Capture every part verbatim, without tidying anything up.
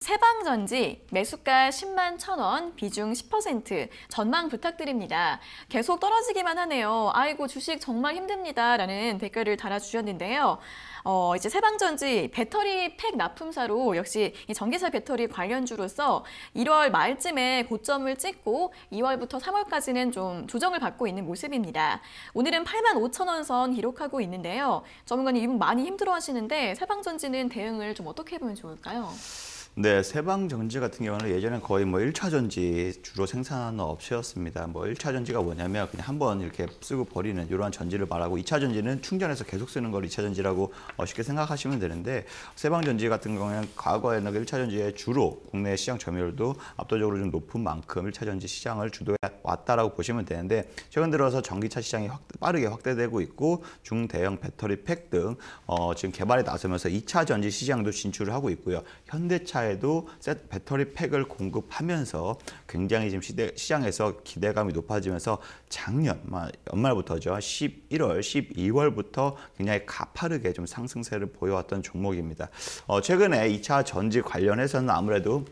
세방전지 매수가 십만 천 원, 비중 십 퍼센트, 전망 부탁드립니다. 계속 떨어지기만 하네요. 아이고 주식 정말 힘듭니다. 라는 댓글을 달아주셨는데요. 어, 이제 세방전지 배터리 팩 납품사로 역시 이 전기차 배터리 관련주로서 일월 말쯤에 고점을 찍고 이월부터 삼월까지는 좀 조정을 받고 있는 모습입니다. 오늘은 팔만 오천 원 선 기록하고 있는데요. 전문가님 이분 많이 힘들어 하시는데 세방전지는 대응을 좀 어떻게 해보면 좋을까요? 네, 세방전지 같은 경우는 예전엔 거의 뭐 일 차 전지 주로 생산하는 업체였습니다. 뭐 일 차 전지가 뭐냐면 그냥 한번 이렇게 쓰고 버리는 이러한 전지를 말하고 이 차 전지는 충전해서 계속 쓰는 걸 이 차 전지라고 쉽게 생각하시면 되는데 세방전지 같은 경우에는 과거에는 일 차 전지의 주로 국내 시장 점유율도 압도적으로 좀 높은 만큼 일 차 전지 시장을 주도해 왔다라고 보시면 되는데 최근 들어서 전기차 시장이 확, 빠르게 확대되고 있고 중대형 배터리 팩 등 어, 지금 개발에 나서면서 이 차 전지 시장도 진출을 하고 있고요. 현대차 에도 배터리 팩을 공급하면서 굉장히 지금 시대, 시장에서 기대감이 높아지면서 작년 연말부터죠. 십일월, 십이월부터 굉장히 가파르게 좀 상승세를 보여왔던 종목입니다. 어, 최근에 이 차 전지 관련해서는 아무래도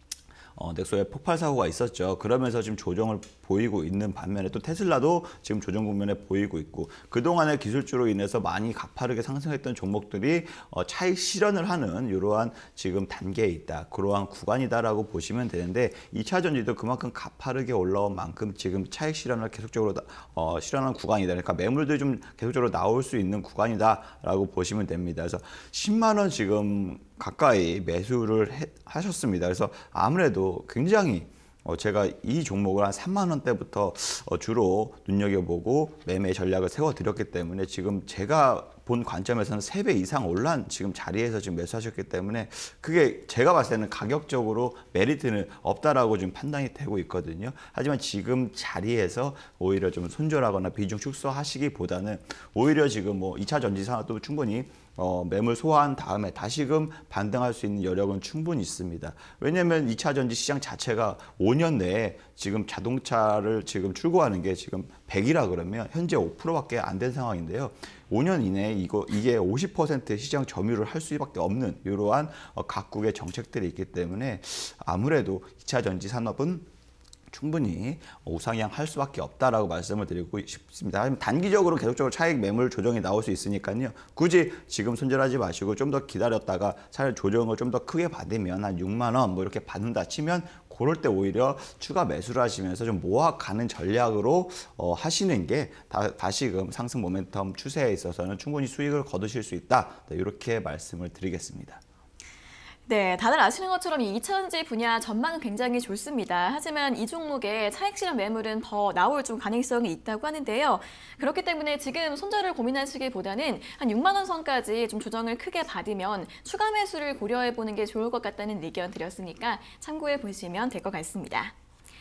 어, 넥소에 폭발 사고가 있었죠. 그러면서 지금 조정을 보이고 있는 반면에 또 테슬라도 지금 조정 국면에 보이고 있고 그동안의 기술주로 인해서 많이 가파르게 상승했던 종목들이 어, 차익 실현을 하는 이러한 지금 단계에 있다. 그러한 구간이다라고 보시면 되는데 이 차 전지도 그만큼 가파르게 올라온 만큼 지금 차익 실현을 계속적으로 어, 실현하는 구간이다. 그러니까 매물들이 좀 계속적으로 나올 수 있는 구간이다라고 보시면 됩니다. 그래서 십만 원 지금 가까이 매수를 해, 하셨습니다. 그래서 아무래도 굉장히 어, 제가 이 종목을 한 삼만 원대부터 어, 주로 눈여겨보고 매매 전략을 세워드렸기 때문에 지금 제가 본 관점에서는 세 배 이상 올란 지금 자리에서 지금 매수하셨기 때문에 그게 제가 봤을 때는 가격적으로 메리트는 없다라고 지금 판단이 되고 있거든요. 하지만 지금 자리에서 오히려 좀 손절하거나 비중 축소하시기보다는 오히려 지금 뭐 이 차 전지 산업도 충분히 어, 매물 소화한 다음에 다시금 반등할 수 있는 여력은 충분히 있습니다. 왜냐하면 이 차 전지 시장 자체가 오 년 내에 지금 자동차를 지금 출고하는 게 지금 백이라 그러면 현재 오 퍼센트밖에 안 된 상황인데요. 오 년 이내에 이거, 이게 오십 퍼센트 시장 점유를 할 수밖에 없는 이러한 어, 각국의 정책들이 있기 때문에 아무래도 이 차 전지 산업은 충분히 우상향할 수밖에 없다라고 말씀을 드리고 싶습니다. 단기적으로 계속적으로 차익 매물 조정이 나올 수 있으니까요. 굳이 지금 손절하지 마시고 좀 더 기다렸다가 차익 조정을 좀 더 크게 받으면 한 육만 원 뭐 이렇게 받는다 치면 그럴 때 오히려 추가 매수를 하시면서 좀 모아가는 전략으로 어, 하시는 게 다, 다시금 상승 모멘텀 추세에 있어서는 충분히 수익을 거두실 수 있다. 네, 이렇게 말씀을 드리겠습니다. 네, 다들 아시는 것처럼 이 이 차 전지 분야 전망은 굉장히 좋습니다. 하지만 이 종목의 차익 실현 매물은 더 나올 좀 가능성이 있다고 하는데요. 그렇기 때문에 지금 손절을 고민하시기보다는 한 육만 원 선까지 좀 조정을 크게 받으면 추가 매수를 고려해 보는 게 좋을 것 같다는 의견 드렸으니까 참고해 보시면 될 것 같습니다.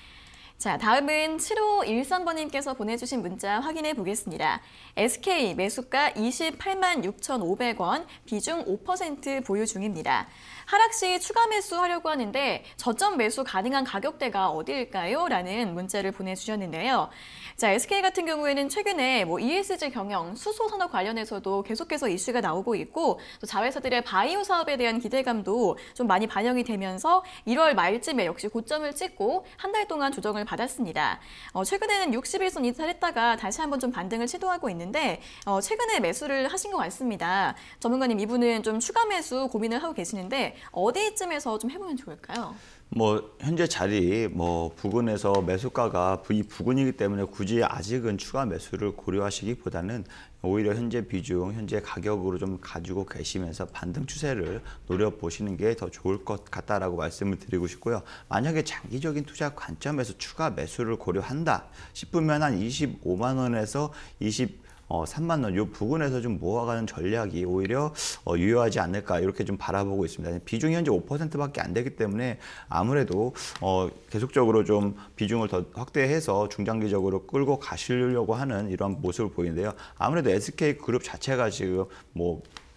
자, 다음은 칠오일삼 번님께서 보내주신 문자 확인해 보겠습니다. 에스케이 매수가 이십팔만 육천오백 원, 비중 오 퍼센트 보유 중입니다. 하락 시 추가 매수하려고 하는데 저점 매수 가능한 가격대가 어디일까요? 라는 문자를 보내주셨는데요. 자, 에스케이 같은 경우에는 최근에 뭐 이에스지 경영, 수소 산업 관련해서도 계속해서 이슈가 나오고 있고 또 자회사들의 바이오 사업에 대한 기대감도 좀 많이 반영이 되면서 일월 말쯤에 역시 고점을 찍고 한 달 동안 조정을 받았습니다. 어, 최근에는 육십 일선 이탈했다가 다시 한번 좀 반등을 시도하고 있는데 어, 최근에 매수를 하신 것 같습니다. 전문가님 이분은 좀 추가 매수 고민을 하고 계시는데 어디쯤에서 좀 해보면 좋을까요? 뭐 현재 자리 뭐 부근에서 매수가가 이 부근이기 때문에 굳이 아직은 추가 매수를 고려하시기보다는 오히려 현재 비중, 현재 가격으로 좀 가지고 계시면서 반등 추세를 노려보시는 게 더 좋을 것 같다라고 말씀을 드리고 싶고요. 만약에 장기적인 투자 관점에서 추가 매수를 고려한다 싶으면 한 이십오만 원에서 이십 어, 삼만 원, 이 부근에서 좀 모아가는 전략이 오히려 어, 유효하지 않을까 이렇게 좀 바라보고 있습니다. 비중이 현재 오 퍼센트밖에 안 되기 때문에 아무래도 어, 계속적으로 좀 비중을 더 확대해서 중장기적으로 끌고 가시려고 하는 이런 모습을 보이는데요. 아무래도 에스케이 그룹 자체가 지금 뭐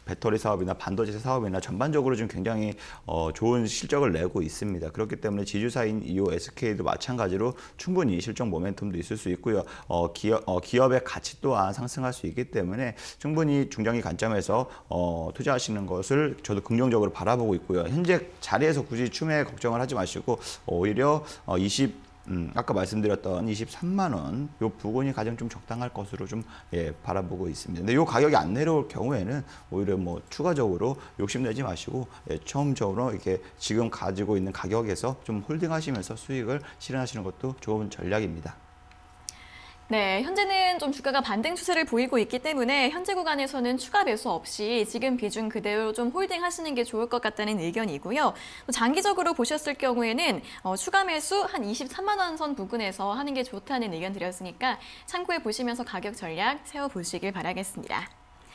배터리 사업이나 반도체 사업이나 전반적으로 좀 굉장히 어, 좋은 실적을 내고 있습니다. 그렇기 때문에 지주사인 이오 에스케이도 마찬가지로 충분히 실적 모멘텀도 있을 수 있고요. 어, 기업, 어, 기업의 가치 또한 상승할 수 있기 때문에 충분히 중장기 관점에서 어, 투자하시는 것을 저도 긍정적으로 바라보고 있고요. 현재 자리에서 굳이 추매 걱정을 하지 마시고 오히려 어, 이십 음, 아까 말씀드렸던 이십삼만 원 요 부근이 가장 좀 적당할 것으로 좀 예, 바라보고 있습니다. 근데 요 가격이 안 내려올 경우에는 오히려 뭐 추가적으로 욕심내지 마시고 예, 처음적으로 이렇게 지금 가지고 있는 가격에서 좀 홀딩하시면서 수익을 실현하시는 것도 좋은 전략입니다. 네, 현재는 좀 주가가 반등 추세를 보이고 있기 때문에 현재 구간에서는 추가 매수 없이 지금 비중 그대로 좀 홀딩하시는 게 좋을 것 같다는 의견이고요. 또 장기적으로 보셨을 경우에는 어, 추가 매수 한 이십삼만 원 선 부근에서 하는 게 좋다는 의견 드렸으니까 참고해 보시면서 가격 전략 세워보시길 바라겠습니다.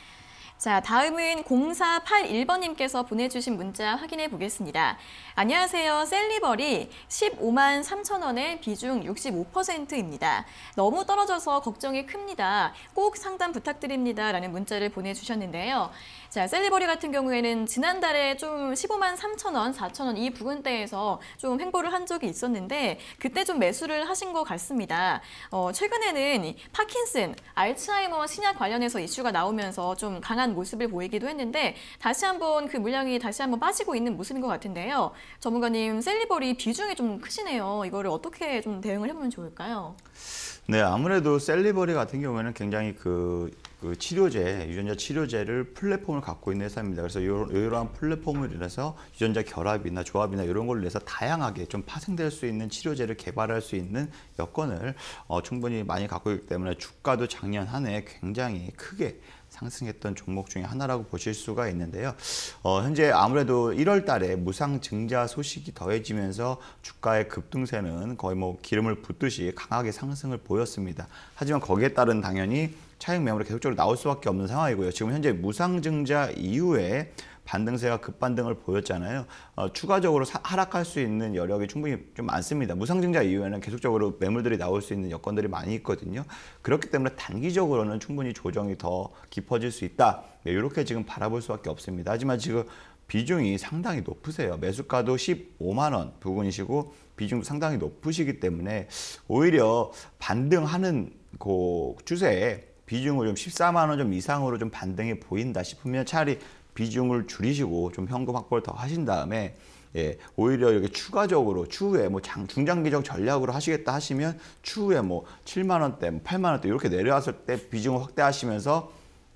자, 다음은 공사팔일 번님께서 보내주신 문자 확인해 보겠습니다. 안녕하세요. 셀리버리 십오만 삼천 원에 비중 육십오 퍼센트입니다. 너무 떨어져서 걱정이 큽니다. 꼭 상담 부탁드립니다. 라는 문자를 보내주셨는데요. 자, 셀리버리 같은 경우에는 지난달에 좀 십오만 삼천 원, 사천 원 이 부근대에서 좀 횡보를 한 적이 있었는데 그때 좀 매수를 하신 것 같습니다. 어, 최근에는 파킨슨, 알츠하이머 신약 관련해서 이슈가 나오면서 좀 강한 모습을 보이기도 했는데 다시 한번 그 물량이 다시 한번 빠지고 있는 모습인 것 같은데요. 전문가님, 셀리버리 비중이 좀 크시네요. 이거를 어떻게 좀 대응을 해보면 좋을까요? 네, 아무래도 셀리버리 같은 경우에는 굉장히 그, 그 치료제, 유전자 치료제를 플랫폼을 갖고 있는 회사입니다. 그래서 이러한 플랫폼을 인해서 유전자 결합이나 조합이나 이런 걸로 해서 다양하게 좀 파생될 수 있는 치료제를 개발할 수 있는 여건을 어, 충분히 많이 갖고 있기 때문에 주가도 작년 한 해 굉장히 크게 상승했던 종목 중에 하나라고 보실 수가 있는데요. 어, 현재 아무래도 일월 달에 무상증자 소식이 더해지면서 주가의 급등세는 거의 뭐 기름을 붓듯이 강하게 상승을 보였습니다. 하지만 거기에 따른 당연히 차익 매물이 계속적으로 나올 수밖에 없는 상황이고요. 지금 현재 무상증자 이후에 반등세가 급반등을 보였잖아요. 어, 추가적으로 사, 하락할 수 있는 여력이 충분히 좀 많습니다. 무상증자 이후에는 계속적으로 매물들이 나올 수 있는 여건들이 많이 있거든요. 그렇기 때문에 단기적으로는 충분히 조정이 더 깊어질 수 있다. 네, 이렇게 지금 바라볼 수밖에 없습니다. 하지만 지금 비중이 상당히 높으세요. 매수가도 십오만 원 부근이시고 비중도 상당히 높으시기 때문에 오히려 반등하는 그 추세에 비중을 좀 십사만 원 좀 이상으로 좀 반등이 보인다 싶으면 차라리 비중을 줄이시고 좀 현금 확보를 더 하신 다음에 예, 오히려 이렇게 추가적으로 추후에 뭐 장, 중장기적 전략으로 하시겠다 하시면 추후에 뭐 칠만 원대, 뭐 팔만 원대 이렇게 내려왔을 때 비중을 확대하시면서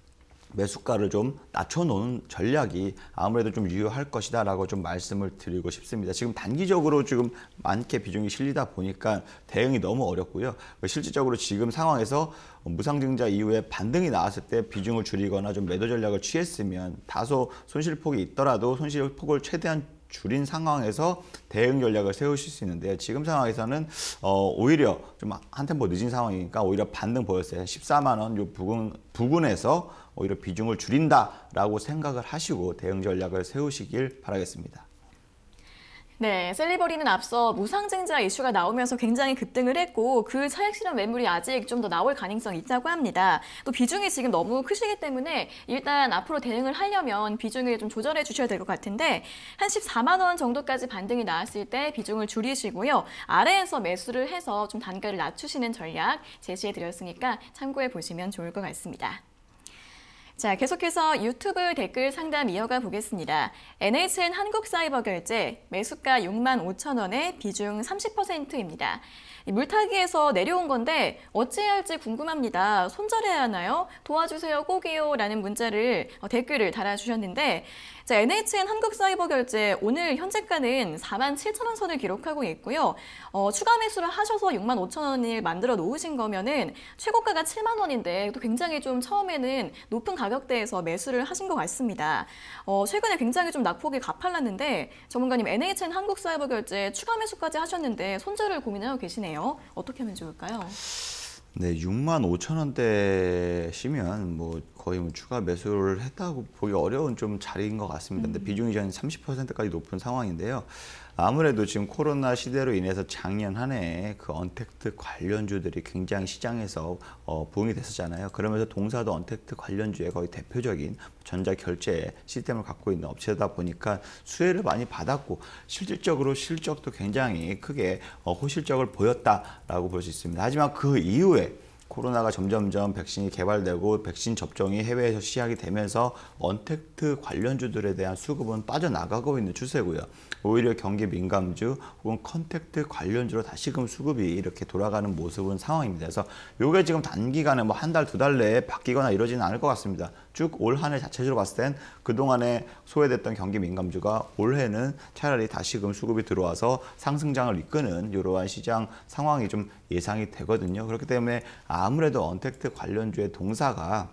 매수가를 좀 낮춰놓은 전략이 아무래도 좀 유효할 것이다 라고 좀 말씀을 드리고 싶습니다. 지금 단기적으로 지금 많게 비중이 실리다 보니까 대응이 너무 어렵고요. 실질적으로 지금 상황에서 무상증자 이후에 반등이 나왔을 때 비중을 줄이거나 좀 매도 전략을 취했으면 다소 손실폭이 있더라도 손실폭을 최대한 줄인 상황에서 대응 전략을 세우실 수 있는데요. 지금 상황에서는 어, 오히려 좀 한 템포 늦은 상황이니까 오히려 반등 보였어요. 십사만 원 요 부근, 부근에서 오히려 비중을 줄인다라고 생각을 하시고 대응 전략을 세우시길 바라겠습니다. 네, 셀리버리는 앞서 무상증자 이슈가 나오면서 굉장히 급등을 했고 그 차익 실현 매물이 아직 좀 더 나올 가능성이 있다고 합니다. 또 비중이 지금 너무 크시기 때문에 일단 앞으로 대응을 하려면 비중을 좀 조절해 주셔야 될 것 같은데 한 십사만 원 정도까지 반등이 나왔을 때 비중을 줄이시고요. 아래에서 매수를 해서 좀 단가를 낮추시는 전략 제시해 드렸으니까 참고해 보시면 좋을 것 같습니다. 자, 계속해서 유튜브 댓글 상담 이어가 보겠습니다. 엔에이치엔 한국사이버결제 매수가 육만 오천 원에 비중 삼십 퍼센트입니다. 물타기에서 내려온 건데 어찌해야 할지 궁금합니다. 손절해야 하나요? 도와주세요 꼭이요 라는 문자를 어, 댓글을 달아주셨는데 자, 엔에이치엔 한국사이버결제 오늘 현재가는 사만 칠천 원 선을 기록하고 있고요. 어, 추가 매수를 하셔서 육만 오천 원을 만들어 놓으신 거면은 최고가가 칠만 원인데 또 굉장히 좀 처음에는 높은 가격대에서 매수를 하신 것 같습니다. 어, 최근에 굉장히 좀 낙폭이 가팔랐는데 전문가님 엔에이치엔 한국사이버결제 추가 매수까지 하셨는데 손절을 고민하고 계시네요. 어떻게 하면 좋을까요? 네, 육만 오천 원대시면 뭐 거의 뭐 추가 매수를 했다고 보기 어려운 좀 자리인 것 같습니다. 근데 비중이 한 삼십 퍼센트까지 높은 상황인데요. 아무래도 지금 코로나 시대로 인해서 작년 한 해 그 언택트 관련주들이 굉장히 시장에서 어, 부응이 됐었잖아요. 그러면서 동사도 언택트 관련주의 거의 대표적인 전자 결제 시스템을 갖고 있는 업체다 보니까 수혜를 많이 받았고 실질적으로 실적도 굉장히 크게 어, 호실적을 보였다라고 볼 수 있습니다. 하지만 그 이후에 코로나가 점점점 백신이 개발되고 백신 접종이 해외에서 시작이 되면서 언택트 관련주들에 대한 수급은 빠져나가고 있는 추세고요. 오히려 경기 민감주 혹은 컨택트 관련주로 다시금 수급이 이렇게 돌아가는 모습은 상황입니다. 그래서 이게 지금 단기간에 뭐 한 달, 두 달 내에 바뀌거나 이러지는 않을 것 같습니다. 쭉 올 한 해 자체적으로 봤을 땐 그동안에 소외됐던 경기 민감주가 올해는 차라리 다시금 수급이 들어와서 상승장을 이끄는 이러한 시장 상황이 좀 예상이 되거든요. 그렇기 때문에 아무래도 언택트 관련주의 동사가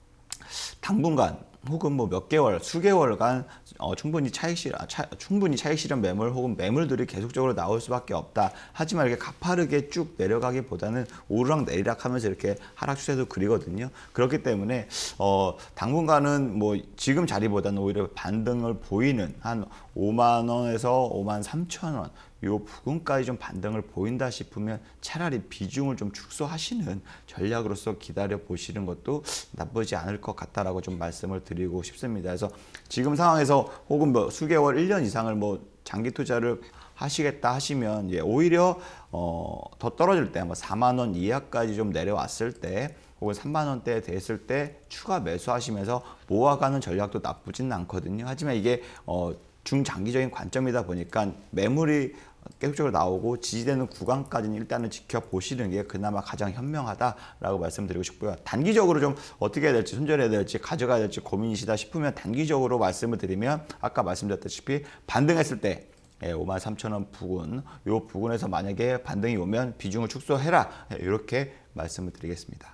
당분간 혹은 뭐 몇 개월, 수개월간 어, 충분히 차익 실, 아, 차, 충분히 차익 실현 매물 혹은 매물들이 계속적으로 나올 수밖에 없다. 하지만 이렇게 가파르게 쭉 내려가기보다는 오르락 내리락 하면서 이렇게 하락 추세도 그리거든요. 그렇기 때문에 어, 당분간은 뭐 지금 자리보다는 오히려 반등을 보이는 한 오만 원에서 오만 삼천 원 요 부근까지 좀 반등을 보인다 싶으면 차라리 비중을 좀 축소하시는 전략으로서 기다려 보시는 것도 나쁘지 않을 것 같다라고 좀 말씀을 드리고 싶습니다. 그래서 지금 상황에서 혹은 뭐 수개월, 일 년 이상을 뭐 장기 투자를 하시겠다 하시면 예, 오히려 어, 더 떨어질 때 뭐 사만 원 이하까지 좀 내려왔을 때 혹은 삼만 원대에 됐을 때 추가 매수하시면서 모아가는 전략도 나쁘진 않거든요. 하지만 이게 어, 중장기적인 관점이다 보니까 매물이 계속적으로 나오고 지지되는 구간까지는 일단은 지켜보시는 게 그나마 가장 현명하다라고 말씀드리고 싶고요. 단기적으로 좀 어떻게 해야 될지, 손절해야 될지, 가져가야 될지 고민이시다 싶으면 단기적으로 말씀을 드리면 아까 말씀드렸다시피 반등했을 때 예, 오만 삼천 원 부근, 요 부근에서 만약에 반등이 오면 비중을 축소해라. 이렇게 말씀을 드리겠습니다.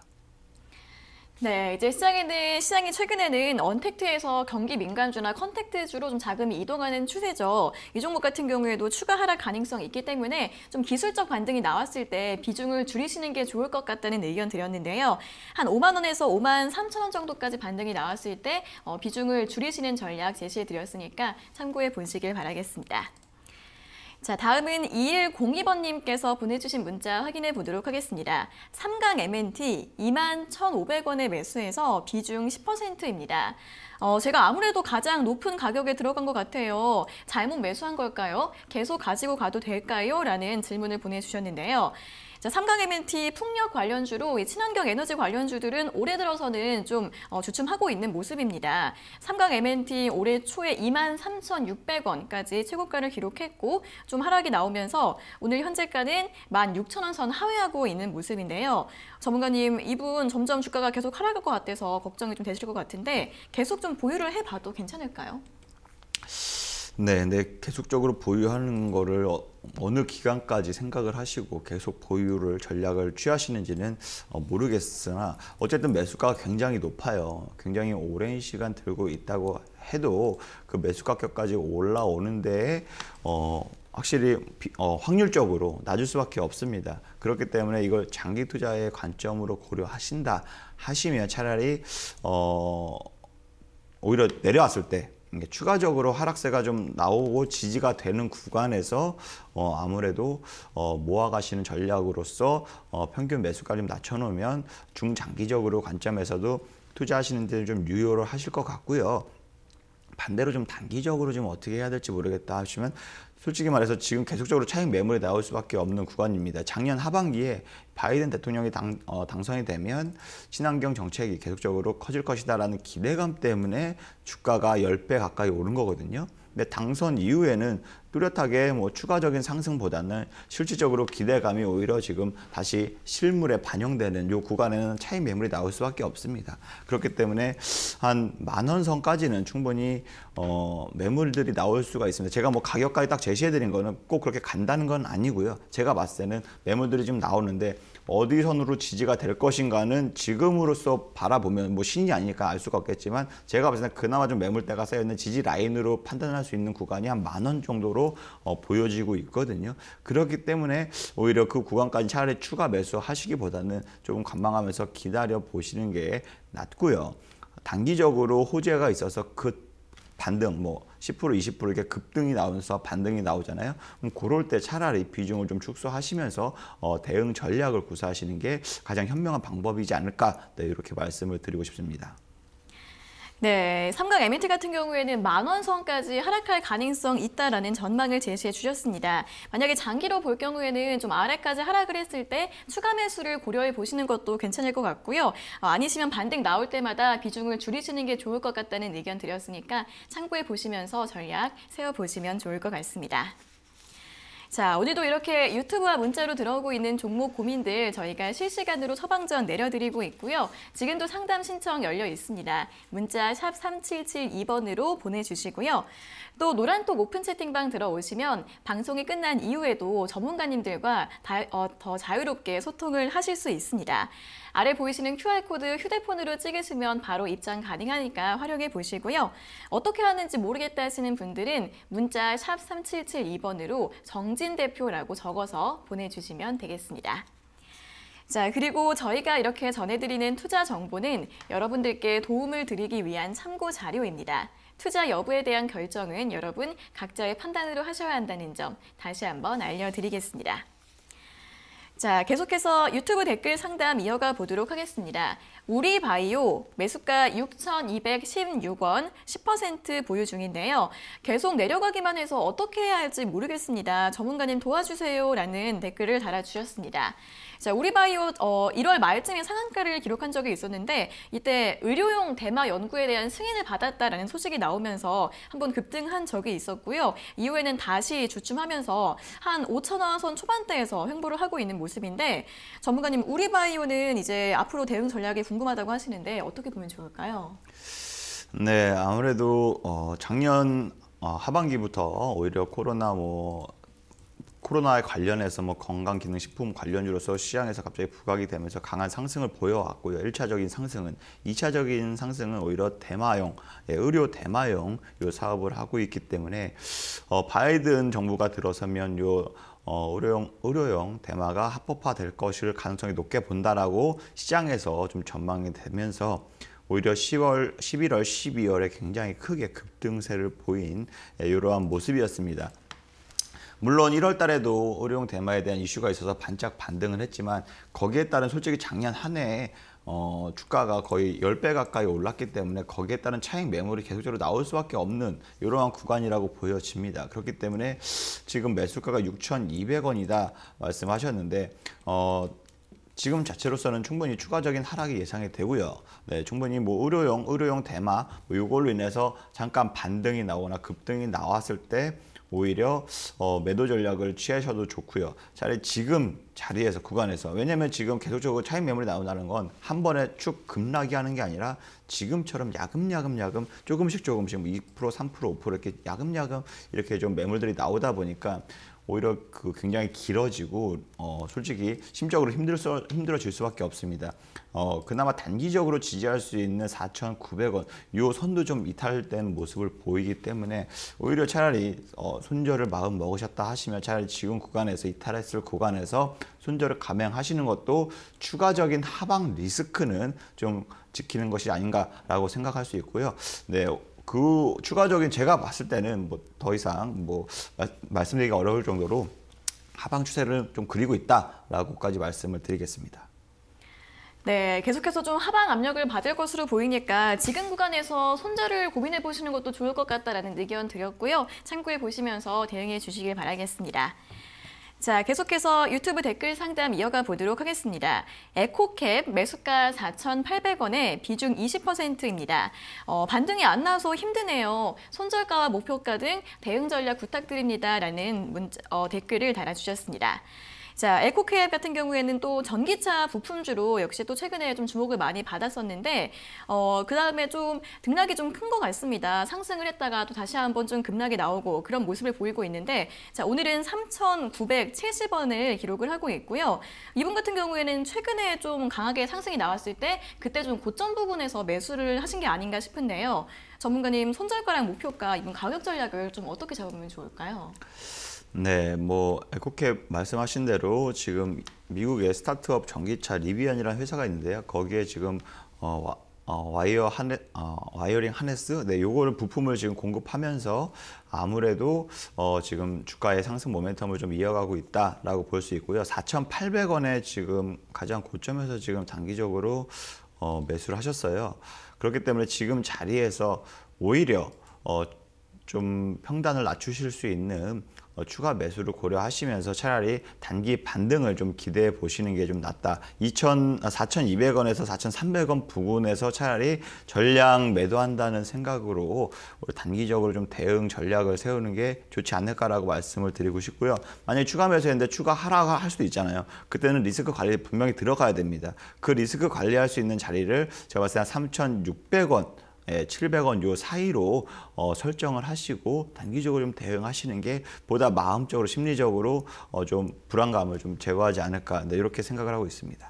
네, 이제 시장에는 시장이 최근에는 언택트에서 경기 민감주나 컨택트주로 좀 자금이 이동하는 추세죠. 이 종목 같은 경우에도 추가 하락 가능성이 있기 때문에 좀 기술적 반등이 나왔을 때 비중을 줄이시는 게 좋을 것 같다는 의견 드렸는데요. 한 오만 원에서 오만 삼천 원 정도까지 반등이 나왔을 때 어, 비중을 줄이시는 전략 제시해 드렸으니까 참고해 보시길 바라겠습니다. 자, 다음은 이일공이 번님께서 보내주신 문자 확인해 보도록 하겠습니다. 삼강 엠엔티 이만 천오백 원에 매수해서 비중 십 퍼센트입니다. 어, 제가 아무래도 가장 높은 가격에 들어간 것 같아요. 잘못 매수한 걸까요? 계속 가지고 가도 될까요? 라는 질문을 보내주셨는데요. 자, 삼강 엠엔티 풍력 관련주로 이 친환경 에너지 관련주들은 올해 들어서는 좀 어, 주춤하고 있는 모습입니다. 삼강 엠엔티 올해 초에 이만 삼천육백 원까지 최고가를 기록했고 좀 하락이 나오면서 오늘 현재가는 만 육천 원 선 하회하고 있는 모습인데요. 전문가님, 이분 점점 주가가 계속 하락할 것 같아서 걱정이 좀 되실 것 같은데 계속 좀 보유를 해봐도 괜찮을까요? 네, 네, 계속적으로 보유하는 거를 어, 어느 기간까지 생각을 하시고 계속 보유를 전략을 취하시는지는 어, 모르겠으나 어쨌든 매수가가 굉장히 높아요. 굉장히 오랜 시간 들고 있다고 해도 그 매수 가격까지 올라오는 데에 어, 확실히 비, 어, 확률적으로 낮을 수밖에 없습니다. 그렇기 때문에 이걸 장기 투자의 관점으로 고려하신다 하시면 차라리 어, 오히려 내려왔을 때 추가적으로 하락세가 좀 나오고 지지가 되는 구간에서 어 아무래도 어 모아가시는 전략으로서 어 평균 매수가 좀 낮춰놓으면 중장기적으로 관점에서도 투자하시는 데 좀 유효를 하실 것 같고요. 반대로 좀 단기적으로 좀 어떻게 해야 될지 모르겠다 하시면 솔직히 말해서 지금 계속적으로 차익 매물이 나올 수밖에 없는 구간입니다. 작년 하반기에 바이든 대통령이 당, 어, 당선이 되면 친환경 정책이 계속적으로 커질 것이다라는 기대감 때문에 주가가 십 배 가까이 오른 거거든요. 근데 당선 이후에는 뚜렷하게 뭐 추가적인 상승보다는 실질적으로 기대감이 오히려 지금 다시 실물에 반영되는 이 구간에는 차익 매물이 나올 수밖에 없습니다. 그렇기 때문에 한 만 원 선까지는 충분히 어, 매물들이 나올 수가 있습니다. 제가 뭐 가격까지 딱 제시해 드린 거는 꼭 그렇게 간다는 건 아니고요. 제가 봤을 때는 매물들이 좀 나오는데 어디 선으로 지지가 될 것인가는 지금으로서 바라보면 뭐 신이 아니니까 알 수가 없겠지만 제가 봤을 때 그나마 좀 매물대가 쌓여있는 지지 라인으로 판단할 수 있는 구간이 한 만 원 정도로 어, 보여지고 있거든요. 그렇기 때문에 오히려 그 구간까지 차라리 추가 매수 하시기보다는 조금 관망하면서 기다려 보시는 게 낫고요. 단기적으로 호재가 있어서 그 반등 뭐 십 퍼센트 이십 퍼센트 이렇게 급등이 나오면서 반등이 나오잖아요. 그럼 그럴 때 차라리 비중을 좀 축소하시면서 어, 대응 전략을 구사하시는 게 가장 현명한 방법이지 않을까, 네, 이렇게 말씀을 드리고 싶습니다. 네, 삼강 엠이티 같은 경우에는 만 원 선까지 하락할 가능성 있다라는 전망을 제시해 주셨습니다. 만약에 장기로 볼 경우에는 좀 아래까지 하락을 했을 때 추가 매수를 고려해 보시는 것도 괜찮을 것 같고요. 어, 아니시면 반등 나올 때마다 비중을 줄이시는 게 좋을 것 같다는 의견 드렸으니까 참고해 보시면서 전략 세워보시면 좋을 것 같습니다. 자, 오늘도 이렇게 유튜브와 문자로 들어오고 있는 종목 고민들 저희가 실시간으로 처방전 내려드리고 있고요. 지금도 상담 신청 열려 있습니다. 문자 샵 삼칠칠이 번으로 보내주시고요. 또 노란톡 오픈 채팅방 들어오시면 방송이 끝난 이후에도 전문가님들과 다, 어, 더 자유롭게 소통을 하실 수 있습니다. 아래 보이시는 큐알코드 휴대폰으로 찍으시면 바로 입장 가능하니까 활용해 보시고요. 어떻게 하는지 모르겠다 하시는 분들은 문자 샵 삼칠칠이 번으로 정진 대표라고 적어서 보내주시면 되겠습니다. 자, 그리고 저희가 이렇게 전해드리는 투자 정보는 여러분들께 도움을 드리기 위한 참고 자료입니다. 투자 여부에 대한 결정은 여러분 각자의 판단으로 하셔야 한다는 점 다시 한번 알려드리겠습니다. 자, 계속해서 유튜브 댓글 상담 이어가 보도록 하겠습니다. 우리바이오 매수가 육천이백십육 원 십 퍼센트 보유 중인데요. 계속 내려가기만 해서 어떻게 해야 할지 모르겠습니다. 전문가님 도와주세요 라는 댓글을 달아주셨습니다. 자, 우리바이오 어, 일월 말쯤에 상한가를 기록한 적이 있었는데 이때 의료용 대마 연구에 대한 승인을 받았다라는 소식이 나오면서 한번 급등한 적이 있었고요. 이후에는 다시 주춤하면서 한 오천 원 선 초반대에서 횡보를 하고 있는 모습인데 전문가님 우리바이오는 이제 앞으로 대응 전략이 궁금하다고 하시는데 어떻게 보면 좋을까요? 네, 아무래도 어, 작년 어, 하반기부터 오히려 코로나 뭐 코로나에 관련해서 뭐 건강기능식품 관련주로서 시장에서 갑자기 부각이 되면서 강한 상승을 보여왔고요. 일 차적인 상승은, 이 차적인 상승은 오히려 대마용, 예, 의료 대마용 요 사업을 하고 있기 때문에 어, 바이든 정부가 들어서면 요 어, 의료용, 의료용 대마가 합법화될 것일 가능성이 높게 본다라고 시장에서 좀 전망이 되면서 오히려 시월, 십일월, 십이월에 굉장히 크게 급등세를 보인 예, 이러한 모습이었습니다. 물론 일월 달에도 의료용 대마에 대한 이슈가 있어서 반짝 반등을 했지만 거기에 따른 솔직히 작년 한 해에 어, 주가가 거의 십 배 가까이 올랐기 때문에 거기에 따른 차익 매물이 계속적으로 나올 수밖에 없는 이러한 구간이라고 보여집니다. 그렇기 때문에 지금 매수가가 육천이백 원이다 말씀하셨는데 어, 지금 자체로서는 충분히 추가적인 하락이 예상이 되고요. 네, 충분히 뭐 의료용, 의료용 대마 뭐 이걸로 인해서 잠깐 반등이 나오거나 급등이 나왔을 때 오히려 어, 매도 전략을 취하셔도 좋고요. 차라리 지금 자리에서 구간에서, 왜냐하면 지금 계속적으로 차익 매물이 나온다는 건 한 번에 쭉 급락이 하는 게 아니라 지금처럼 야금야금 야금 조금씩 조금씩 뭐 이 퍼센트, 삼 퍼센트, 오 퍼센트 이렇게 야금야금 이렇게 좀 매물들이 나오다 보니까 오히려 그 굉장히 길어지고 어, 솔직히 심적으로 힘들 수, 힘들어질 수밖에 없습니다. 어, 그나마 단기적으로 지지할 수 있는 사천구백 원 요 선도 좀 이탈된 모습을 보이기 때문에 오히려 차라리 어, 손절을 마음 먹으셨다 하시면 차라리 지금 구간에서 이탈했을 구간에서 손절을 감행하시는 것도 추가적인 하방 리스크는 좀 지키는 것이 아닌가라고 생각할 수 있고요. 네. 그 추가적인 제가 봤을 때는 뭐 더 이상 뭐 마, 말씀드리기가 어려울 정도로 하방 추세를 좀 그리고 있다라고까지 말씀을 드리겠습니다. 네, 계속해서 좀 하방 압력을 받을 것으로 보이니까 지금 구간에서 손절을 고민해 보시는 것도 좋을 것 같다라는 의견 드렸고요. 참고해 보시면서 대응해 주시길 바라겠습니다. 자, 계속해서 유튜브 댓글 상담 이어가 보도록 하겠습니다. 에코캡 매수가 사천팔백 원에 비중 이십 퍼센트입니다. 어, 반등이 안 나와서 힘드네요. 손절가와 목표가 등 대응 전략 부탁드립니다. 라는 문자, 어, 댓글을 달아주셨습니다. 자, 에코캡 같은 경우에는 또 전기차 부품주로 역시 또 최근에 좀 주목을 많이 받았었는데 어, 그 다음에 좀 등락이 좀 큰 것 같습니다. 상승을 했다가 또 다시 한번 좀 급락이 나오고 그런 모습을 보이고 있는데 자, 오늘은 삼천구백칠십 원을 기록을 하고 있고요. 이분 같은 경우에는 최근에 좀 강하게 상승이 나왔을 때 그때 좀 고점 부분에서 매수를 하신 게 아닌가 싶은데요. 전문가님 손절가랑 목표가 이분 가격 전략을 좀 어떻게 잡으면 좋을까요? 네, 뭐 에코캡 말씀하신 대로 지금 미국의 스타트업 전기차 리비안이라는 회사가 있는데요. 거기에 지금 어, 어, 와이어 하네, 어, 와이어링 하네스, 네, 요거를 부품을 지금 공급하면서 아무래도 어, 지금 주가의 상승 모멘텀을 좀 이어가고 있다라고 볼 수 있고요. 사천팔백 원에 지금 가장 고점에서 지금 단기적으로 어, 매수를 하셨어요. 그렇기 때문에 지금 자리에서 오히려 어, 좀 평단을 낮추실 수 있는 어, 추가 매수를 고려하시면서 차라리 단기 반등을 좀 기대해 보시는 게 좀 낫다. 사천이백 원에서 사천삼백 원 부근에서 차라리 전량 매도한다는 생각으로 단기적으로 좀 대응 전략을 세우는 게 좋지 않을까라고 말씀을 드리고 싶고요. 만약에 추가 매수했는데 추가 하락을 할 수도 있잖아요. 그때는 리스크 관리에 분명히 들어가야 됩니다. 그 리스크 관리할 수 있는 자리를 제가 봤을 때 삼천육백 원 예, 칠백 원 요 사이로 어, 설정을 하시고 단기적으로 좀 대응하시는 게 보다 마음적으로 심리적으로 어, 좀 불안감을 좀 제거하지 않을까 네, 이렇게 생각을 하고 있습니다.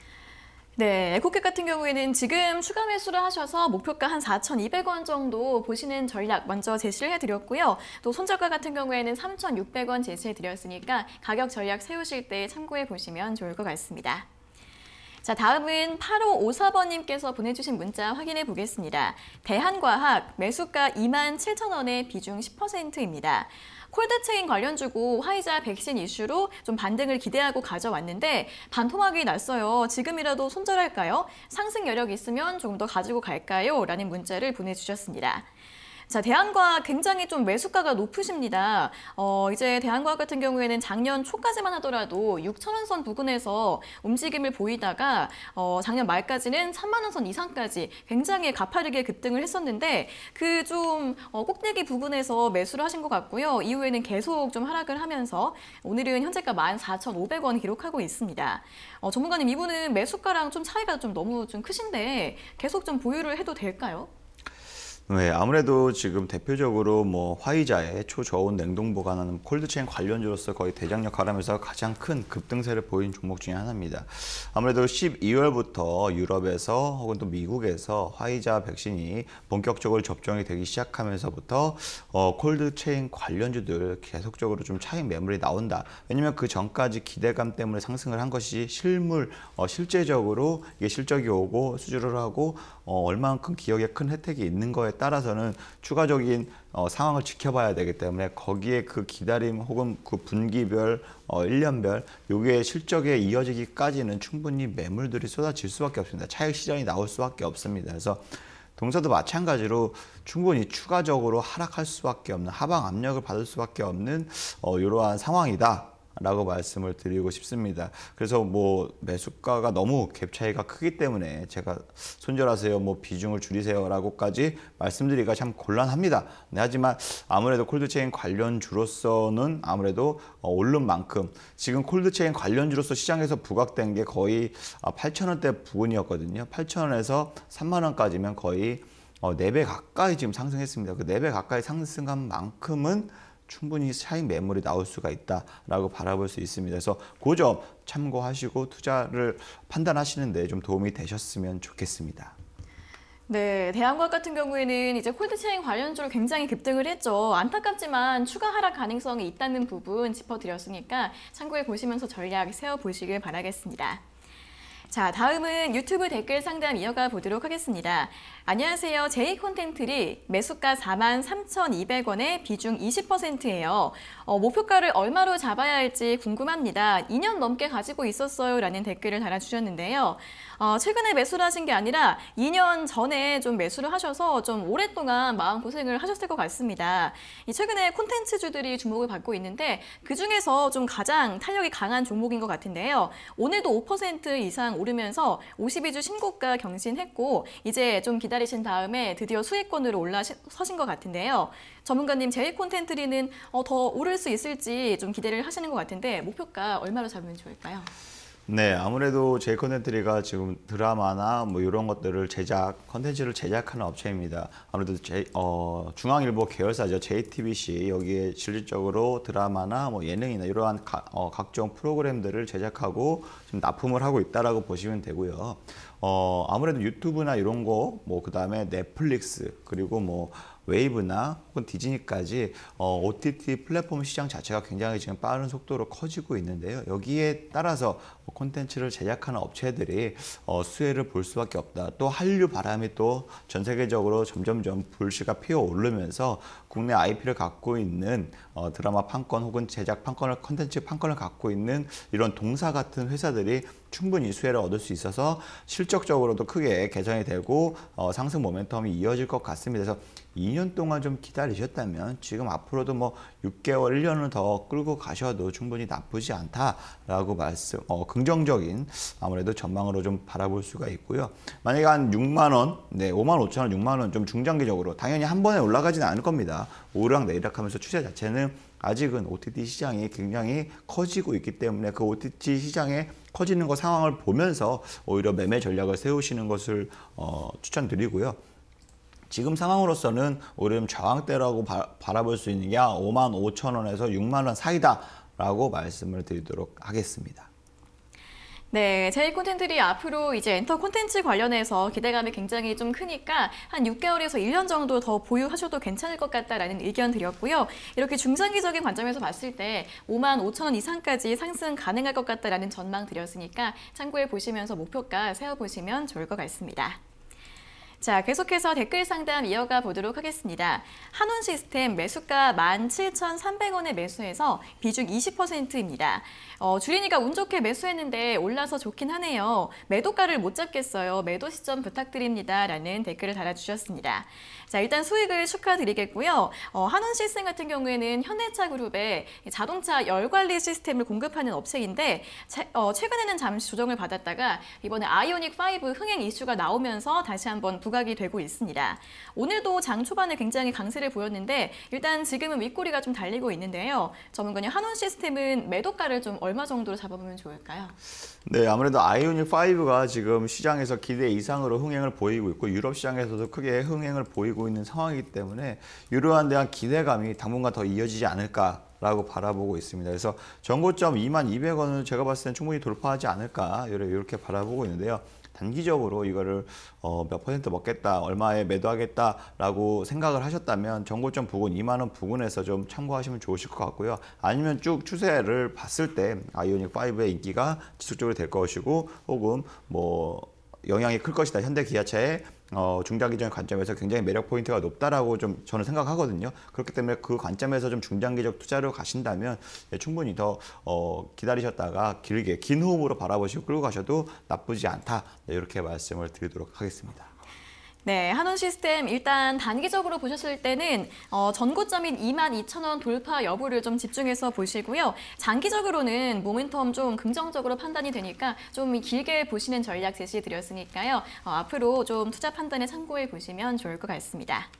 네, 에코캡 같은 경우에는 지금 추가 매수를 하셔서 목표가 한 사천이백 원 정도 보시는 전략 먼저 제시를 해드렸고요. 또 손절가 같은 경우에는 삼천육백 원 제시해드렸으니까 가격 전략 세우실 때 참고해 보시면 좋을 것 같습니다. 자, 다음은 팔오오사 번님께서 보내주신 문자 확인해 보겠습니다. 대한과학 매수가 이만 칠천 원에 비중 십 퍼센트입니다. 콜드체인 관련주고 화이자 백신 이슈로 좀 반등을 기대하고 가져왔는데 반토막이 났어요. 지금이라도 손절할까요? 상승 여력 있으면 조금 더 가지고 갈까요? 라는 문자를 보내주셨습니다. 자, 대한과학 굉장히 좀 매수가가 높으십니다. 어, 이제 대한과학 같은 경우에는 작년 초까지만 하더라도 육천 원 선 부근에서 움직임을 보이다가 어, 작년 말까지는 삼만 원 선 이상까지 굉장히 가파르게 급등을 했었는데 그 좀 어, 꼭대기 부근에서 매수를 하신 것 같고요. 이후에는 계속 좀 하락을 하면서 오늘은 현재가 만 사천오백 원 기록하고 있습니다. 어, 전문가님, 이분은 매수가랑 좀 차이가 좀 너무 좀 크신데 계속 좀 보유를 해도 될까요? 네, 아무래도 지금 대표적으로 뭐 화이자의 초저온 냉동 보관하는 콜드체인 관련주로서 거의 대장 역할을 하면서 가장 큰 급등세를 보인 종목 중에 하나입니다. 아무래도 십이 월부터 유럽에서 혹은 또 미국에서 화이자 백신이 본격적으로 접종이 되기 시작하면서부터 어, 콜드체인 관련주들 계속적으로 좀 차익 매물이 나온다. 왜냐면 그 전까지 기대감 때문에 상승을 한 것이 실물, 어, 실제적으로 이게 실적이 오고 수주를 하고 어, 얼마만큼 기업에 큰 혜택이 있는 거에 따라서는 추가적인 어, 상황을 지켜봐야 되기 때문에 거기에 그 기다림 혹은 그 분기별, 어, 일 년별 요게 실적에 이어지기까지는 충분히 매물들이 쏟아질 수밖에 없습니다. 차익 실현이 나올 수밖에 없습니다. 그래서 동사도 마찬가지로 충분히 추가적으로 하락할 수밖에 없는 하방 압력을 받을 수밖에 없는 어, 이러한 상황이다. 라고 말씀을 드리고 싶습니다. 그래서 뭐 매수가가 너무 갭 차이가 크기 때문에 제가 손절하세요, 뭐 비중을 줄이세요 라고까지 말씀드리기가 참 곤란합니다. 네, 하지만 아무래도 콜드체인 관련주로서는 아무래도 어, 오른 만큼 지금 콜드체인 관련주로서 시장에서 부각된 게 거의 팔천 원대 부근이었거든요. 팔천 원에서 삼만 원까지면 거의 어, 네 배 가까이 지금 상승했습니다. 그 네 배 가까이 상승한 만큼은 충분히 차익 매물이 나올 수가 있다라고 바라볼 수 있습니다. 그래서 그 점 참고하시고 투자를 판단하시는데 좀 도움이 되셨으면 좋겠습니다. 네, 대한과학 같은 경우에는 이제 콜드체인 관련주로 굉장히 급등을 했죠. 안타깝지만 추가 하락 가능성이 있다는 부분 짚어드렸으니까 참고해 보시면서 전략 세워보시길 바라겠습니다. 자, 다음은 유튜브 댓글 상담 이어가 보도록 하겠습니다. 안녕하세요. 제이콘텐트리 매수가 사만 삼천이백 원에 비중 이십 퍼센트예요. 어, 목표가를 얼마로 잡아야 할지 궁금합니다. 이 년 넘게 가지고 있었어요. 라는 댓글을 달아주셨는데요. 어, 최근에 매수를 하신 게 아니라 이 년 전에 좀 매수를 하셔서 좀 오랫동안 마음고생을 하셨을 것 같습니다. 이 최근에 콘텐츠주들이 주목을 받고 있는데 그중에서 좀 가장 탄력이 강한 종목인 것 같은데요. 오늘도 오 퍼센트 이상 오르면서 오십이 주 신고가 경신했고 이제 좀 기다리신 다음에 드디어 수익권으로 올라서신 것 같은데요. 전문가님, 제이콘텐트리는 어, 더 오를 수 있을지 좀 기대를 하시는 것 같은데 목표가 얼마로 잡으면 좋을까요? 네, 아무래도 제이콘텐트리가 지금 드라마나 뭐 이런 것들을 제작, 컨텐츠를 제작하는 업체입니다. 아무래도 제, 어, 중앙일보 계열사죠. 제이티비씨 여기에 실질적으로 드라마나 뭐 예능이나 이러한 가, 어, 각종 프로그램들을 제작하고 좀 납품을 하고 있다라고 보시면 되고요. 어, 아무래도 유튜브나 이런 거, 뭐 그 다음에 넷플릭스 그리고 뭐 웨이브나 혹은 디즈니까지 어, 오티티 플랫폼 시장 자체가 굉장히 지금 빠른 속도로 커지고 있는데요. 여기에 따라서 콘텐츠를 제작하는 업체들이 어, 수혜를 볼 수밖에 없다. 또 한류 바람이 또 전 세계적으로 점점점 불씨가 피어오르면서 국내 아이피를 갖고 있는 어, 드라마 판권 혹은 제작 판권을 콘텐츠 판권을 갖고 있는 이런 동사 같은 회사들이 충분히 수혜를 얻을 수 있어서 실적적으로도 크게 개선이 되고 어, 상승 모멘텀이 이어질 것 같습니다. 그래서 이 년 동안 좀 기다리셨다면 지금 앞으로도 뭐 육 개월, 일 년을 더 끌고 가셔도 충분히 나쁘지 않다라고 말씀, 어, 긍정적인 아무래도 전망으로 좀 바라볼 수가 있고요. 만약에 한 육만 원, 네, 오만 오천 원, 육만 원 좀 중장기적으로 당연히 한 번에 올라가지는 않을 겁니다. 오르락 내리락 하면서 추세 자체는 아직은 오티티 시장이 굉장히 커지고 있기 때문에 그 오티티 시장에 커지는 거 상황을 보면서 오히려 매매 전략을 세우시는 것을 어, 추천드리고요. 지금 상황으로서는 오히려 저항대라고 바, 바라볼 수 있는 게 오만 오천 원에서 육만 원 사이다라고 말씀을 드리도록 하겠습니다. 네, 제이 콘텐츠들이 앞으로 이제 엔터 콘텐츠 관련해서 기대감이 굉장히 좀 크니까 한 육 개월에서 일 년 정도 더 보유하셔도 괜찮을 것 같다라는 의견 드렸고요. 이렇게 중장기적인 관점에서 봤을 때 오만 오천 원 이상까지 상승 가능할 것 같다라는 전망 드렸으니까 참고해 보시면서 목표가 세워보시면 좋을 것 같습니다. 자, 계속해서 댓글 상담 이어가 보도록 하겠습니다. 한원시스템 매수가 만 칠천삼백 원에 매수해서 비중 이십 퍼센트입니다. 어, 주린이가 운 좋게 매수했는데 올라서 좋긴 하네요. 매도가를 못 잡겠어요. 매도 시점 부탁드립니다. 라는 댓글을 달아주셨습니다. 자, 일단 수익을 축하드리겠고요. 어, 한원시스템 같은 경우에는 현대차 그룹의 자동차 열관리 시스템을 공급하는 업체인데 채, 어, 최근에는 잠시 조정을 받았다가 이번에 아이오닉 파이브 흥행 이슈가 나오면서 다시 한번 부각이 되고 있습니다. 오늘도 장 초반에 굉장히 강세를 보였는데 일단 지금은 윗꼬리가 좀 달리고 있는데요. 전문가님, 한원시스템은 매도가를 좀 얼마 정도로 잡아보면 좋을까요? 네, 아무래도 아이오닉 파이브가 지금 시장에서 기대 이상으로 흥행을 보이고 있고 유럽 시장에서도 크게 흥행을 보이고 있는 상황이기 때문에 이러한 대한 기대감이 당분간 더 이어지지 않을까 라고 바라보고 있습니다. 그래서 전고점 이만 이백 원을 제가 봤을 땐 충분히 돌파하지 않을까 이렇게 바라보고 있는데요. 단기적으로 이거를 어, 몇 퍼센트 먹겠다, 얼마에 매도하겠다라고 생각을 하셨다면 전고점 부근 이만 원 부근에서 좀 참고하시면 좋으실 것 같고요. 아니면 쭉 추세를 봤을 때 아이오닉 파이브의 인기가 지속적으로 될 것이고 혹은 뭐 영향이 클 것이다. 현대 기아차의 어, 중장기적인 관점에서 굉장히 매력 포인트가 높다라고 좀 저는 생각하거든요. 그렇기 때문에 그 관점에서 좀 중장기적 투자로 가신다면 예, 충분히 더 어, 기다리셨다가 길게 긴 호흡으로 바라보시고 끌고 가셔도 나쁘지 않다. 네, 이렇게 말씀을 드리도록 하겠습니다. 네, 한원시스템 일단 단기적으로 보셨을 때는 어, 전고점인 이만 이천 원 돌파 여부를 좀 집중해서 보시고요. 장기적으로는 모멘텀 좀 긍정적으로 판단이 되니까 좀 길게 보시는 전략 제시 드렸으니까요. 어, 앞으로 좀 투자 판단에 참고해 보시면 좋을 것 같습니다.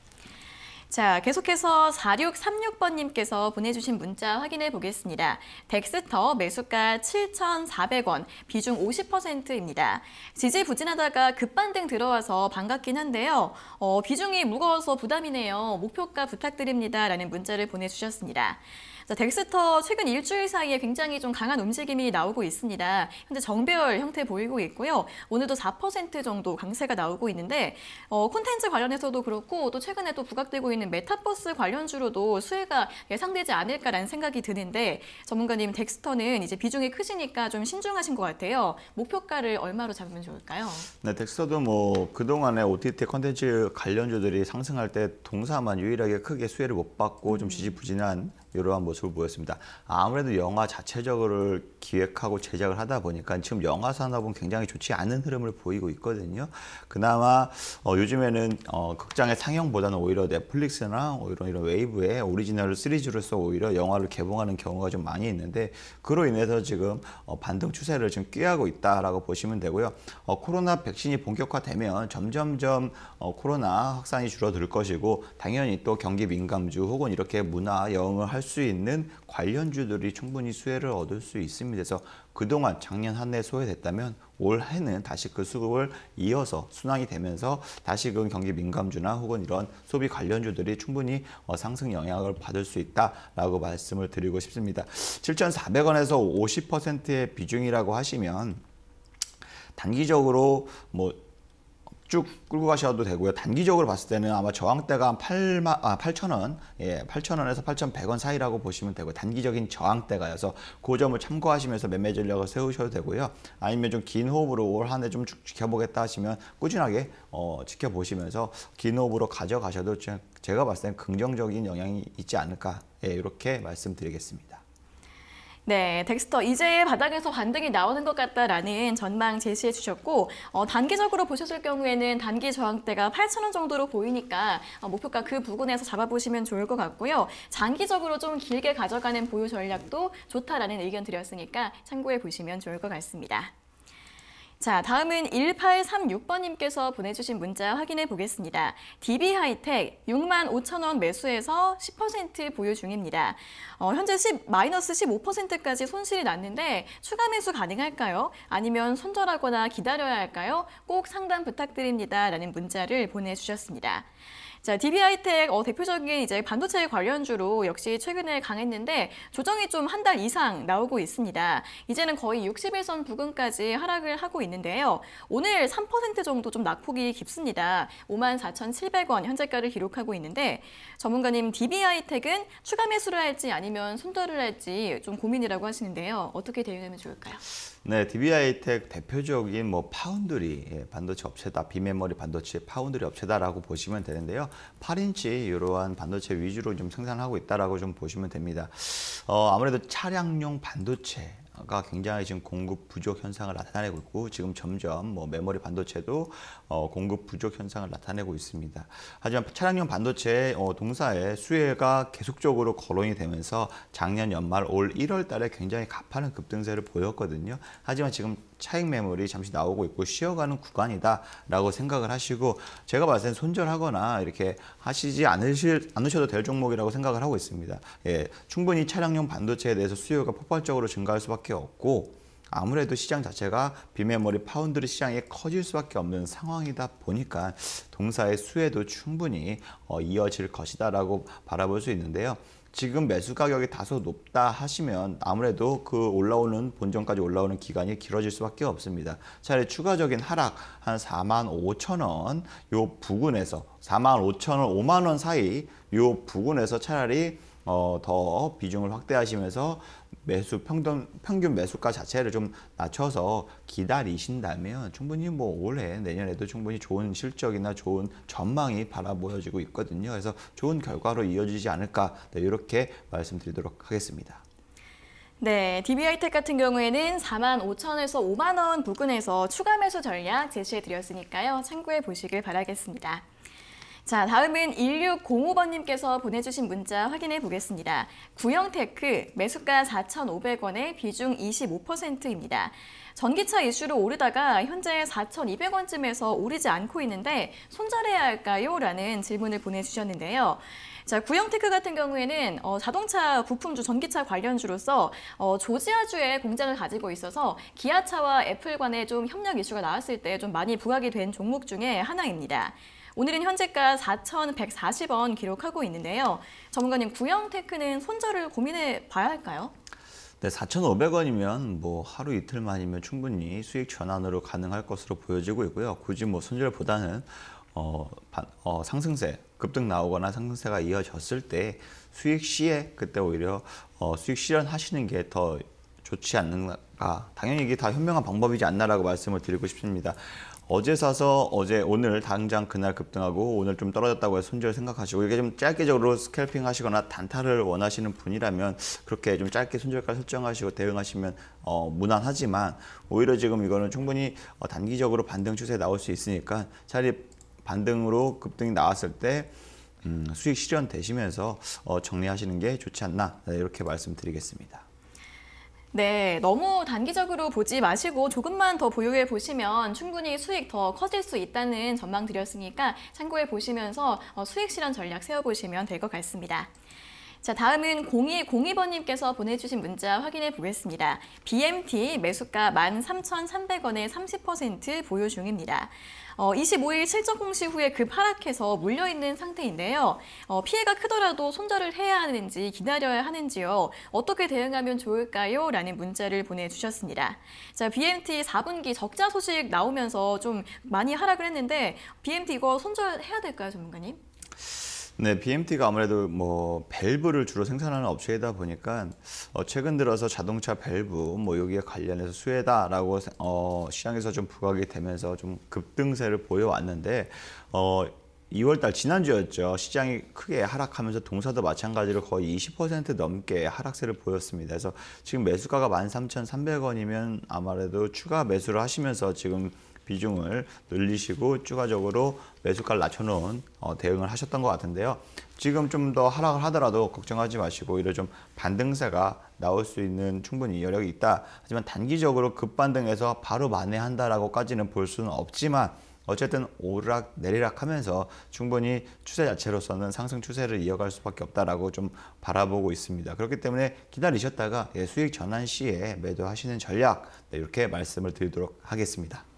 자, 계속해서 사육삼육 번님께서 보내주신 문자 확인해 보겠습니다. 덱스터 매수가 칠천사백 원, 비중 오십 퍼센트입니다. 지지부진하다가 급반등 들어와서 반갑긴 한데요. 어, 비중이 무거워서 부담이네요. 목표가 부탁드립니다. 라는 문자를 보내주셨습니다. 자, 덱스터 최근 일주일 사이에 굉장히 좀 강한 움직임이 나오고 있습니다. 현재 정배열 형태 보이고 있고요. 오늘도 사 퍼센트 정도 강세가 나오고 있는데 어, 콘텐츠 관련해서도 그렇고 또 최근에 또 부각되고 있는 메타버스 관련주로도 수혜가 예상되지 않을까라는 생각이 드는데 전문가님, 덱스터는 이제 비중이 크시니까 좀 신중하신 것 같아요. 목표가를 얼마로 잡으면 좋을까요? 네, 덱스터도 뭐 그동안에 오티티 콘텐츠 관련주들이 상승할 때 동사만 유일하게 크게 수혜를 못 받고 좀 지지부진한 이러한 모습을 보였습니다. 아무래도 영화 자체적으로 기획하고 제작을 하다 보니까 지금 영화 산업은 굉장히 좋지 않은 흐름을 보이고 있거든요. 그나마 어, 요즘에는 어, 극장의 상영보다는 오히려 넷플릭스나 오히려 이런 웨이브의 오리지널 시리즈로서 오히려 영화를 개봉하는 경우가 좀 많이 있는데 그로 인해서 지금 어, 반등 추세를 지금 꾀하고 있다라고 보시면 되고요. 어, 코로나 백신이 본격화되면 점점점 어, 코로나 확산이 줄어들 것이고 당연히 또 경기 민감주 혹은 이렇게 문화, 영을 할 수 있는 관련주들이 충분히 수혜를 얻을 수 있습니다. 그래서 그동안 작년 한 해 소외됐다면 올해는 다시 그 수급을 이어서 순환이 되면서 다시금 경기 민감주나 혹은 이런 소비 관련주들이 충분히 상승 영향을 받을 수 있다라고 말씀을 드리고 싶습니다. 칠천사백 원에서 오십 퍼센트의 비중이라고 하시면 단기적으로 뭐 쭉 끌고 가셔도 되고요. 단기적으로 봤을 때는 아마 저항대가 한 팔만, 아, 팔천 원, 예, 팔천 원에서 팔천백 원 사이라고 보시면 되고 단기적인 저항대가여서 그 점을 참고하시면서 매매 전략을 세우셔도 되고요. 아니면 좀 긴 호흡으로 올 한 해 좀 쭉 지켜보겠다 하시면 꾸준하게 어, 지켜보시면서 긴 호흡으로 가져가셔도 제가 봤을 때는 긍정적인 영향이 있지 않을까, 예, 이렇게 말씀드리겠습니다. 네, 덱스터 이제 바닥에서 반등이 나오는 것 같다라는 전망 제시해 주셨고 어, 단기적으로 보셨을 경우에는 단기 저항대가 팔천 원 정도로 보이니까 어, 목표가 그 부근에서 잡아보시면 좋을 것 같고요. 장기적으로 좀 길게 가져가는 보유 전략도 좋다라는 의견 드렸으니까 참고해 보시면 좋을 것 같습니다. 자, 다음은 일팔삼육 번님께서 보내주신 문자 확인해 보겠습니다. 디비하이텍 육만 오천 원 매수해서 십 퍼센트 보유 중입니다. 어, 현재 십, 마이너스 십오 퍼센트까지 손실이 났는데 추가 매수 가능할까요? 아니면 손절하거나 기다려야 할까요? 꼭 상담 부탁드립니다. 라는 문자를 보내주셨습니다. 자, 디비하이텍 어, 대표적인 이제 반도체 관련주로 역시 최근에 강했는데 조정이 좀 한 달 이상 나오고 있습니다. 이제는 거의 육십 일선 부근까지 하락을 하고 있는데요. 오늘 삼 퍼센트 정도 좀 낙폭이 깊습니다. 오만 사천칠백 원 현재가를 기록하고 있는데 전문가님 디비하이텍은 추가 매수를 할지 아니면 손절을 할지 좀 고민이라고 하시는데요. 어떻게 대응하면 좋을까요? 네, 디비하이텍 대표적인 뭐 파운드리, 예, 반도체 업체다, 비메모리 반도체 파운드리 업체다라고 보시면 되는데요. 팔 인치 이러한 반도체 위주로 좀 생산하고 있다라고 좀 보시면 됩니다. 어, 아무래도 차량용 반도체 가 굉장히 지금 공급 부족 현상을 나타내고 있고 지금 점점 뭐 메모리 반도체도 어, 공급 부족 현상을 나타내고 있습니다. 하지만 차량용 반도체 어, 동사의 수혜가 계속적으로 거론이 되면서 작년 연말 올 일월 달에 굉장히 가파른 급등세를 보였거든요. 하지만 지금 차익 매물이 잠시 나오고 있고 쉬어가는 구간이다라고 생각을 하시고 제가 봤을 땐 손절하거나 이렇게 하시지 않으실, 않으셔도 될 종목이라고 생각을 하고 있습니다. 예, 충분히 차량용 반도체에 대해서 수요가 폭발적으로 증가할 수밖에 없고 아무래도 시장 자체가 비메모리 파운드리 시장이 커질 수밖에 없는 상황이다 보니까 동사의 수혜도 충분히 어, 이어질 것이다라고 바라볼 수 있는데요. 지금 매수 가격이 다소 높다 하시면 아무래도 그 올라오는 본전까지 올라오는 기간이 길어질 수밖에 없습니다. 차라리 추가적인 하락 한 사만 오천 원 요 부근에서 사만 오천 원, 오만 원 사이 요 부근에서 차라리 어, 더 비중을 확대하시면서 매수 평균, 평균 매수가 자체를 좀 낮춰서 기다리신다면 충분히 뭐 올해 내년에도 충분히 좋은 실적이나 좋은 전망이 바라보여지고 있거든요. 그래서 좋은 결과로 이어지지 않을까, 네, 이렇게 말씀드리도록 하겠습니다. 네, 디비하이텍 같은 경우에는 사만 오천 원에서 오만 원 부근에서 추가 매수 전략 제시해 드렸으니까요. 참고해 보시길 바라겠습니다. 자, 다음은 일육공오 번님께서 보내주신 문자 확인해 보겠습니다. 구형테크 매수가 사천오백 원에 비중 이십오 퍼센트입니다. 전기차 이슈로 오르다가 현재 사천이백 원쯤에서 오르지 않고 있는데 손절해야 할까요? 라는 질문을 보내주셨는데요. 자, 구형테크 같은 경우에는 어, 자동차 부품주, 전기차 관련주로서 어, 조지아주에 공장을 가지고 있어서 기아차와 애플 간에 좀 협력 이슈가 나왔을 때 좀 많이 부각이 된 종목 중에 하나입니다. 오늘은 현재가 사천백사십 원 기록하고 있는데요. 전문가님, 구형테크는 손절을 고민해 봐야 할까요? 네, 사천오백 원이면 뭐 하루 이틀만이면 충분히 수익 전환으로 가능할 것으로 보여지고 있고요. 굳이 뭐 손절보다는 어, 반, 어, 상승세, 급등 나오거나 상승세가 이어졌을 때 수익 시에 그때 오히려 어, 수익 실현하시는 게 더 좋지 않는가. 당연히 이게 다 현명한 방법이지 않나라고 말씀을 드리고 싶습니다. 어제 사서 어제 오늘 당장 그날 급등하고 오늘 좀 떨어졌다고 해서 손절 생각하시고 이게 좀 짧게적으로 스캘핑 하시거나 단타를 원하시는 분이라면 그렇게 좀 짧게 손절가 설정하시고 대응하시면 어, 무난하지만 오히려 지금 이거는 충분히 어, 단기적으로 반등 추세에 나올 수 있으니까 차라리 반등으로 급등이 나왔을 때 음, 수익 실현 되시면서 어, 정리하시는 게 좋지 않나, 네, 이렇게 말씀드리겠습니다. 네, 너무 단기적으로 보지 마시고 조금만 더 보유해 보시면 충분히 수익 더 커질 수 있다는 전망 드렸으니까 참고해 보시면서 수익 실현 전략 세워보시면 될 것 같습니다. 자, 다음은 공이공이 번님께서 보내주신 문자 확인해 보겠습니다. 비엠티 매수가 만 삼천삼백 원에 삼십 퍼센트 보유 중입니다. 어, 이십오 일 실적 공시 후에 급 하락해서 물려있는 상태인데요. 어, 피해가 크더라도 손절을 해야 하는지 기다려야 하는지요. 어떻게 대응하면 좋을까요? 라는 문자를 보내주셨습니다. 자, 비엠티 사 분기 적자 소식 나오면서 좀 많이 하락을 했는데 비엠티 이거 손절해야 될까요, 전문가님? 네, 비엠티가 아무래도 뭐 밸브를 주로 생산하는 업체이다 보니까 어, 최근 들어서 자동차 밸브 뭐 여기에 관련해서 수혜다라고 어, 시장에서 좀 부각이 되면서 좀 급등세를 보여왔는데 어, 이월 달 지난주였죠. 시장이 크게 하락하면서 동사도 마찬가지로 거의 이십 퍼센트 넘게 하락세를 보였습니다. 그래서 지금 매수가가 만 삼천삼백 원이면 아무래도 추가 매수를 하시면서 지금 비중을 늘리시고 추가적으로 매수가를 낮춰놓은 어, 대응을 하셨던 것 같은데요. 지금 좀 더 하락을 하더라도 걱정하지 마시고 오히려 좀 반등세가 나올 수 있는 충분히 여력이 있다. 하지만 단기적으로 급반등해서 바로 만회한다라고까지는 볼 수는 없지만 어쨌든 오르락 내리락 하면서 충분히 추세 자체로서는 상승 추세를 이어갈 수밖에 없다라고 좀 바라보고 있습니다. 그렇기 때문에 기다리셨다가 수익 전환 시에 매도하시는 전략, 네, 이렇게 말씀을 드리도록 하겠습니다.